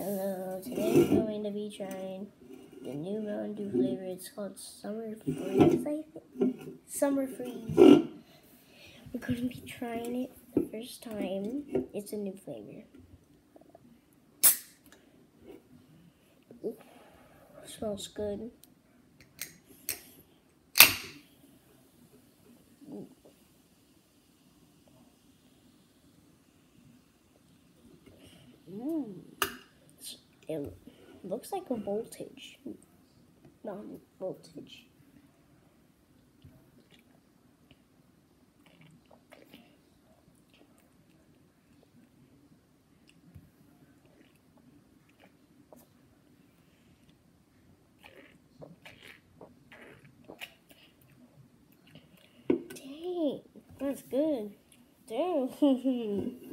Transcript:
Hello, today we're going to be trying the new Mountain Dew flavor. It's called Summer Freeze, I think. Summer Freeze. We're going to be trying it the first time. It's a new flavor. Ooh, smells good. It looks like a voltage. Non-voltage. Dang, that's good. Dang.